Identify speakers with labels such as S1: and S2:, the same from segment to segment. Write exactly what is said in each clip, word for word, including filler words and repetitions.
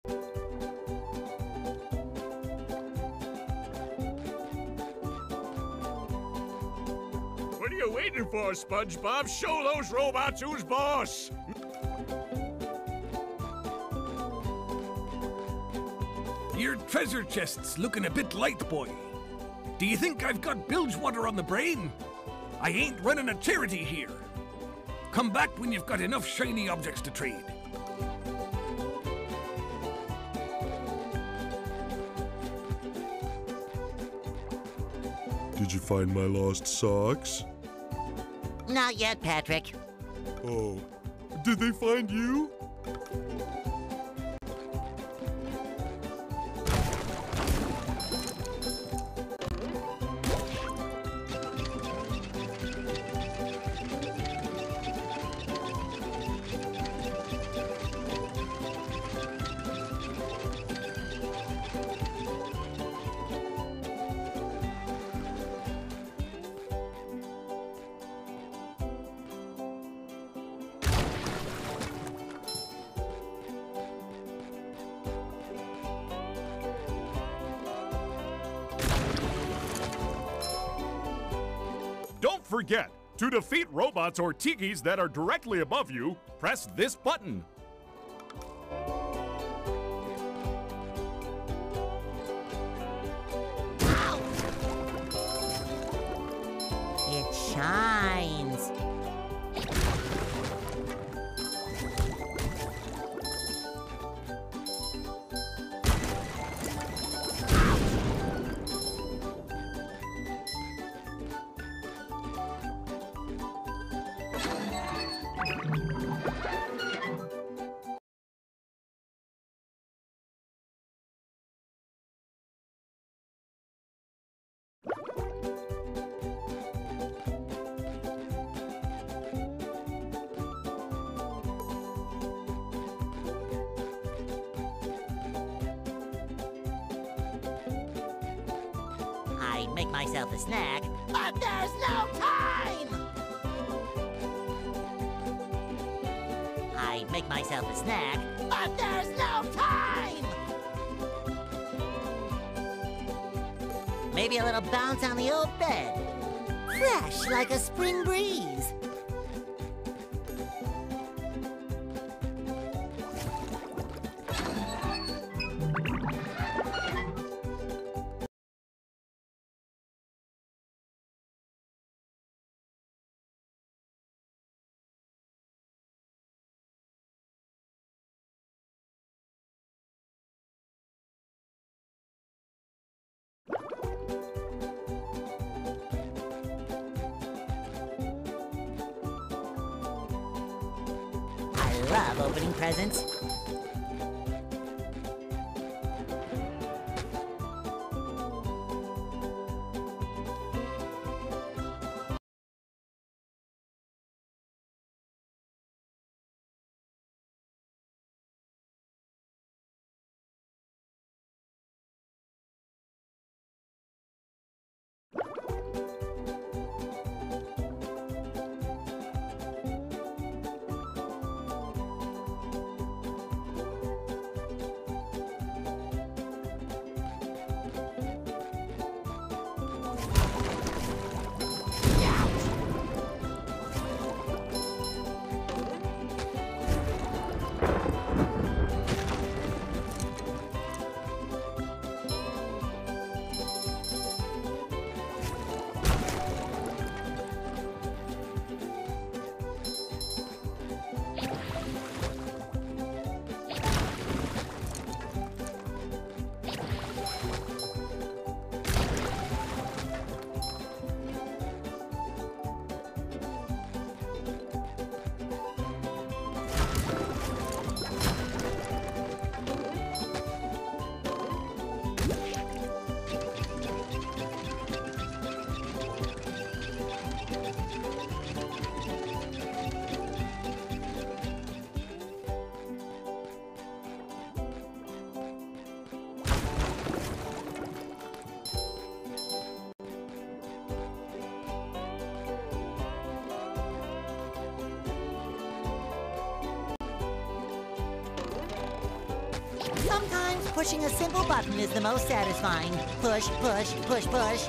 S1: What are you waiting for, SpongeBob? Show those robots who's boss!
S2: Your treasure chest's looking a bit light, boy. Do you think I've got bilge water on the brain? I ain't running a charity here. Come back when you've got enough shiny objects to trade.
S3: Did you find my lost socks?
S4: Not yet, Patrick.
S3: Oh, did they find you?
S1: Don't forget, to defeat robots or tikis that are directly above you, press this button.
S4: It shines. I'd make myself a snack, but there's no time! I'd make myself a snack, but there's no time! Maybe a little bounce on the old bed. Fresh like a spring breeze. I love opening presents. Sometimes pushing a simple button is the most satisfying. Push, push, push, push.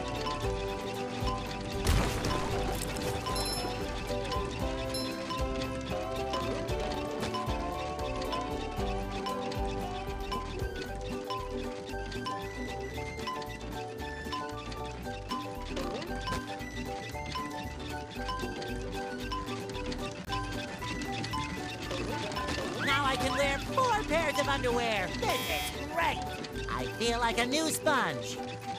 S4: Now I can wear four pairs of underwear. This is great. I feel like a new sponge.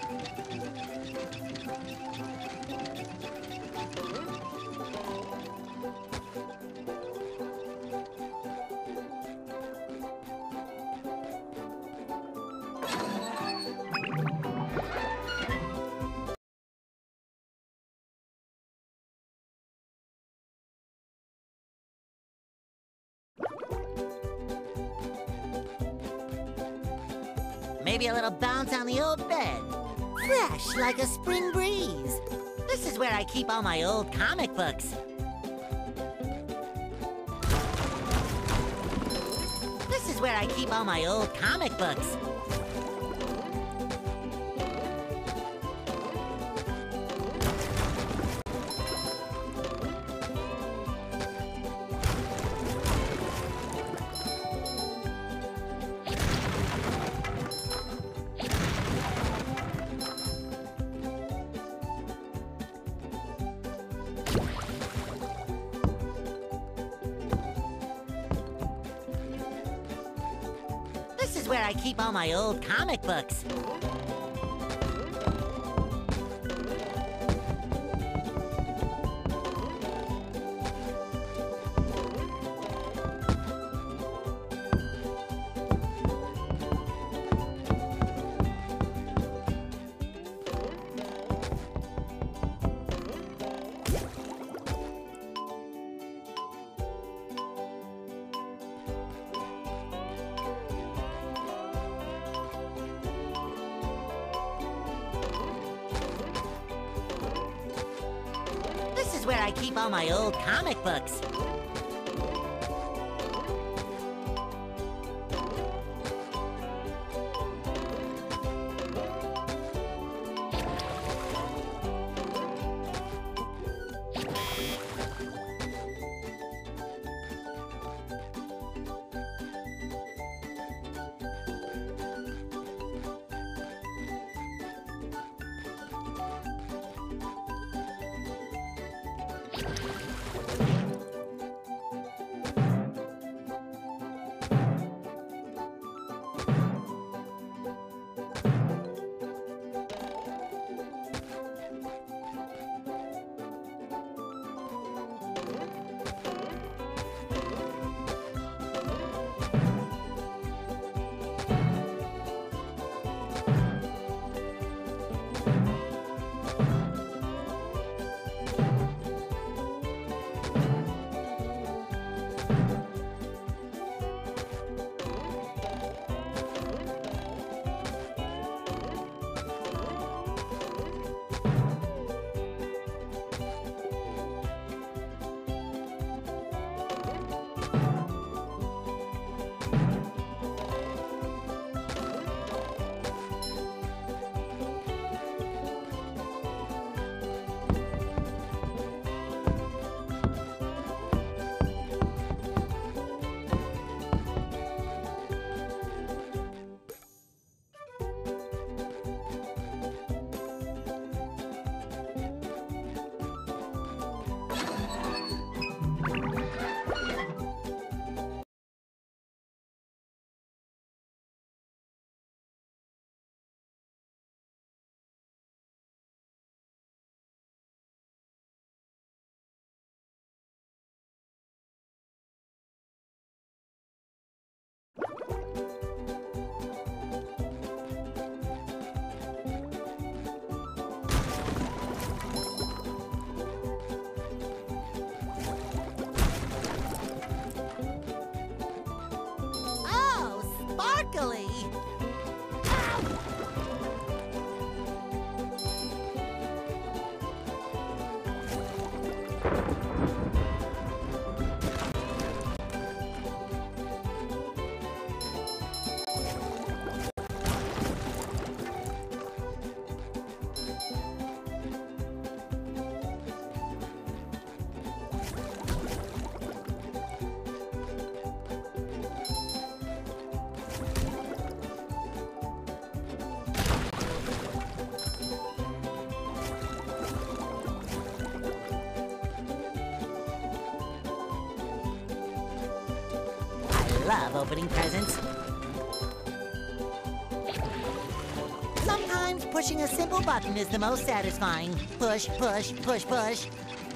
S4: Maybe a little bounce on the old bed. Fresh like a spring breeze. This is where I keep all my old comic books. This is where I keep all my old comic books. This is where I keep all my old comic books. This is where I keep all my old comic books. love opening presents. Sometimes pushing a simple button is the most satisfying. Push, push, push, push.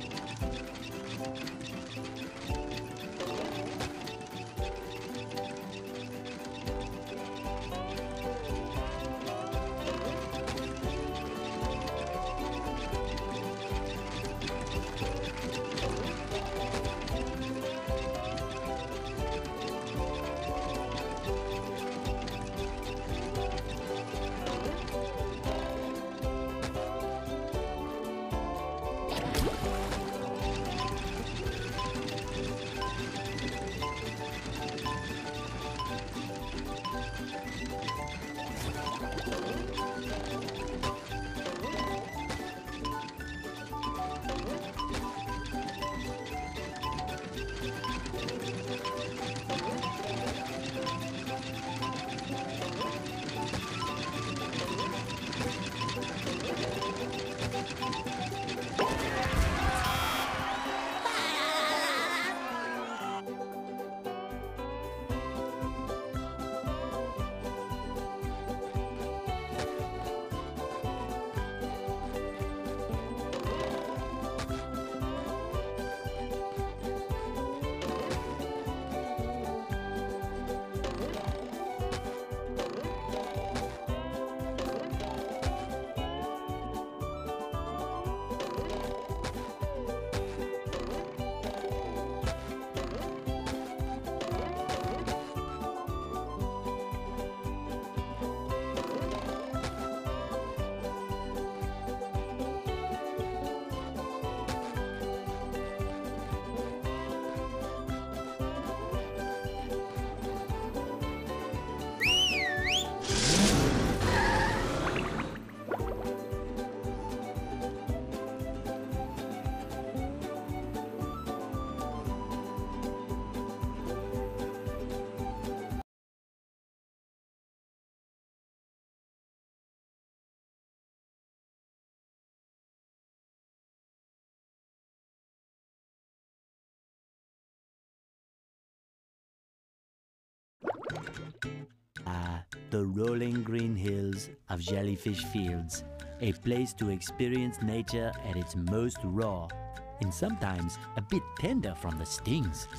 S5: Ah, the rolling green hills of Jellyfish Fields, a place to experience nature at its most raw, and sometimes a bit tender from the stings.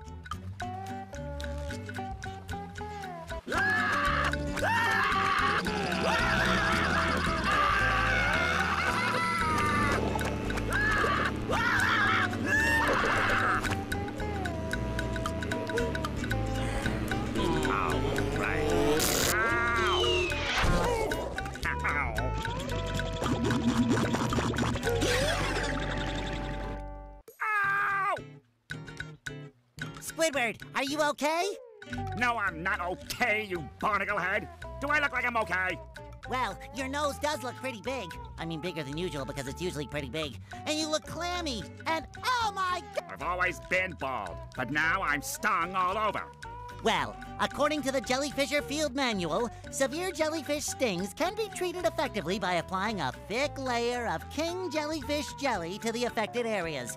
S4: Squidward, are you okay?
S1: No, I'm not okay, you barnacle head. Do I look like I'm okay?
S4: Well, your nose does look pretty big. I mean, bigger than usual because it's usually pretty big. And you look clammy. And oh my God!
S1: I've always been bald, but now I'm stung all over.
S4: Well, according to the Jellyfisher Field Manual, severe jellyfish stings can be treated effectively by applying a thick layer of king jellyfish jelly to the affected areas.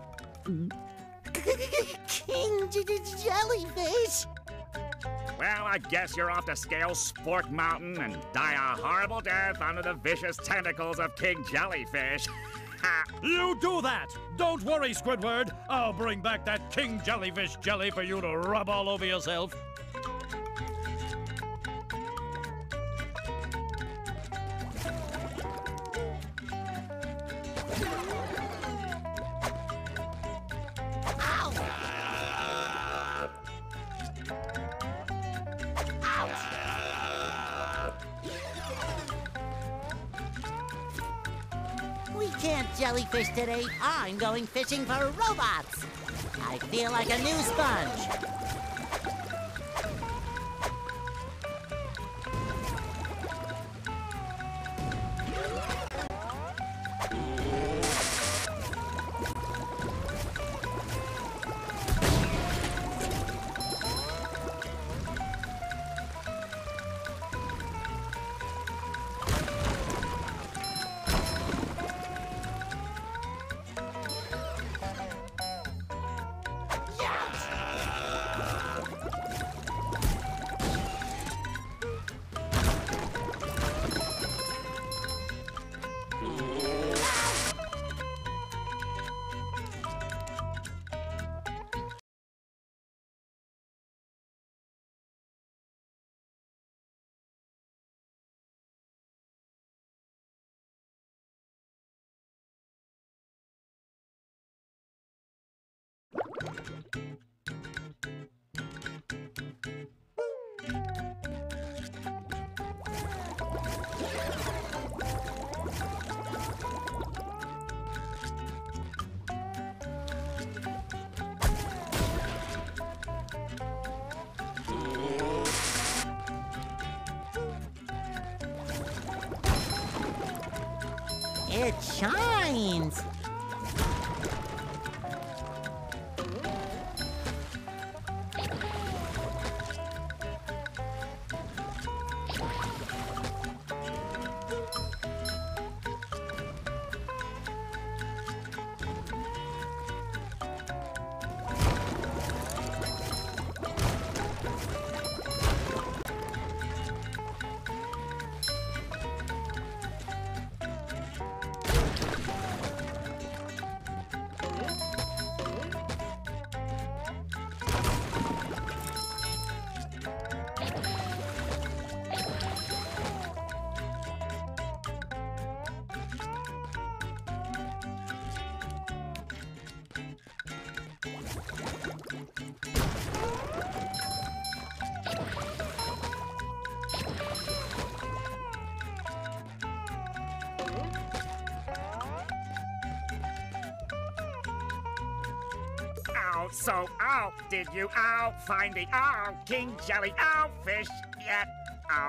S4: King j j jellyfish?
S1: Well, I guess you're off to scale Sport Mountain and die a horrible death under the vicious tentacles of King Jellyfish.
S6: You do that! Don't worry, Squidward. I'll bring back that King Jellyfish jelly for you to rub all over yourself.
S4: We can't jellyfish today. I'm going fishing for robots. I feel like a new sponge. It shines!
S1: Oh, so, oh, did you, oh, find the, oh, king jelly, oh, fish yet? Oh.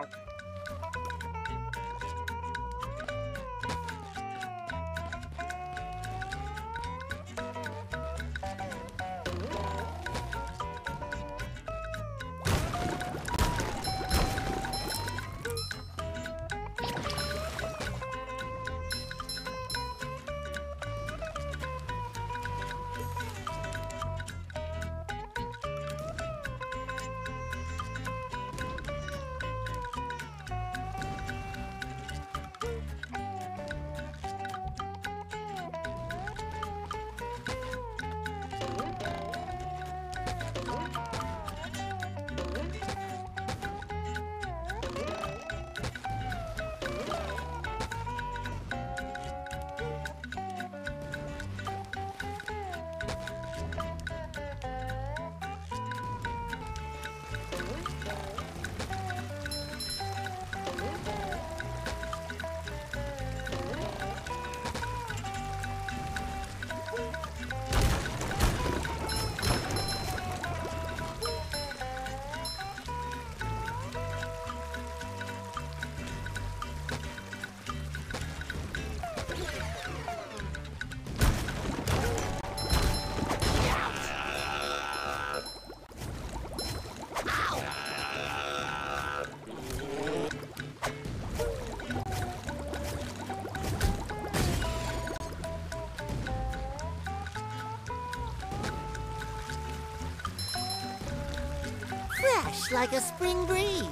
S4: Fresh like a spring breeze.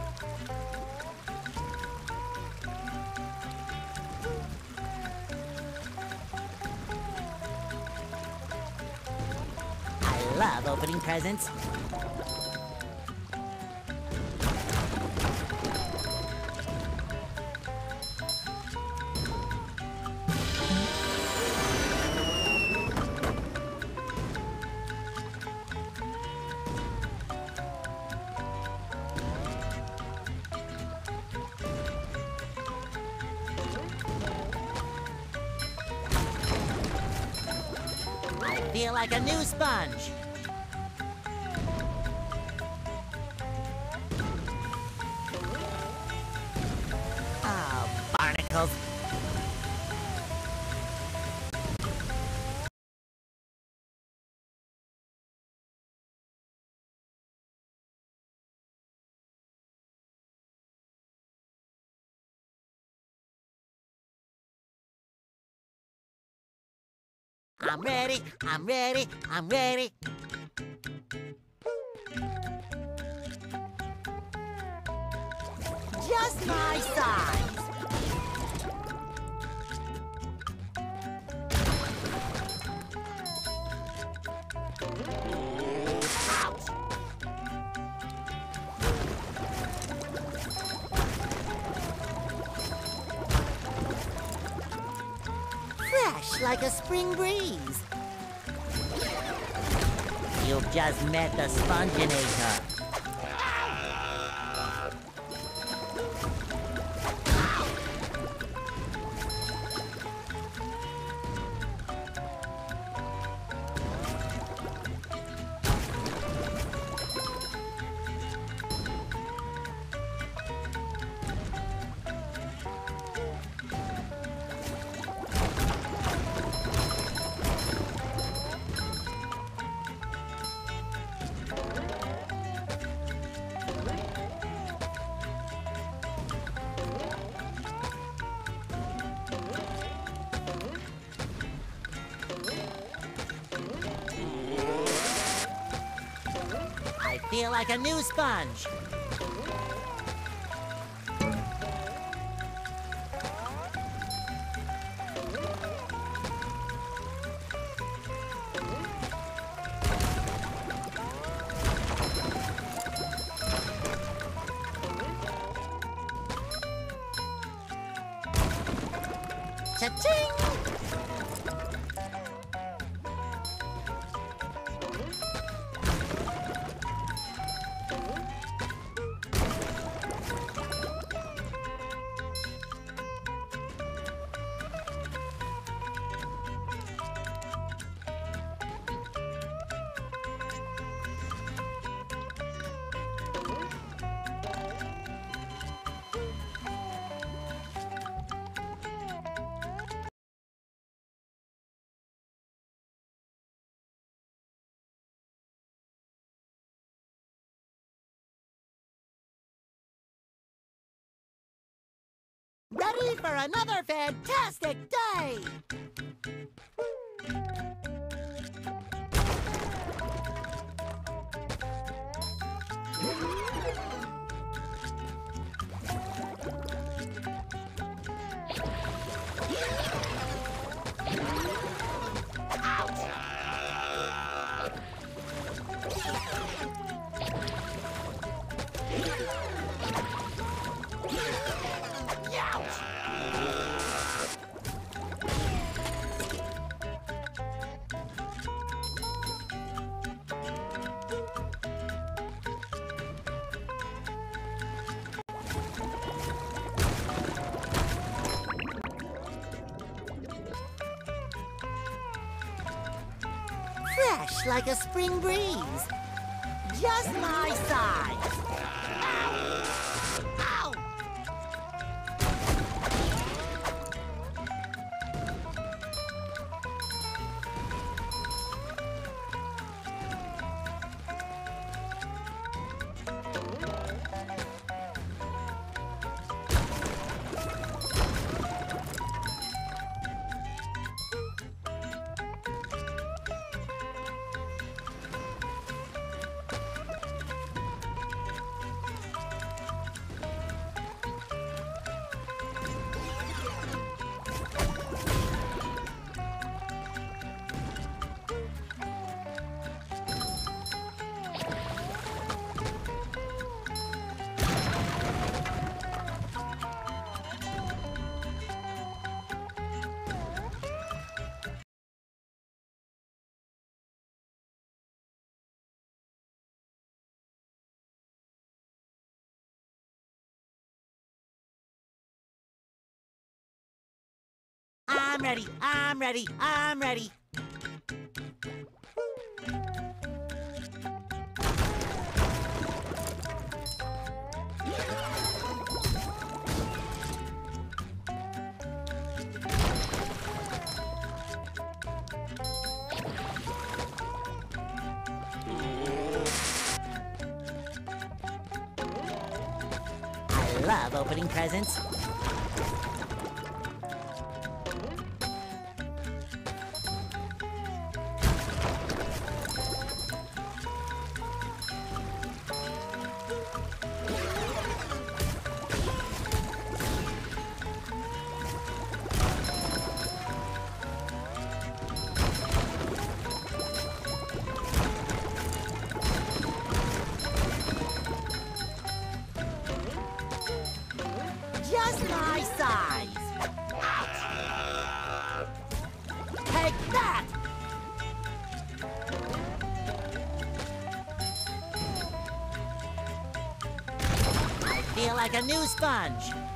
S4: I love opening presents. Feel like a new sponge. Oh, barnacles. I'm ready, I'm ready, I'm ready. Just my size. Ouch! Fresh like a spring breeze. You've just met the Sponginator. I feel like a new sponge. Cha-ching! Ready for another fantastic day! Fresh like a spring breeze. Just my size. Ow! Ow! I'm ready, I'm ready, I'm ready. I love opening presents. Just my size. Take that! feel like a new sponge.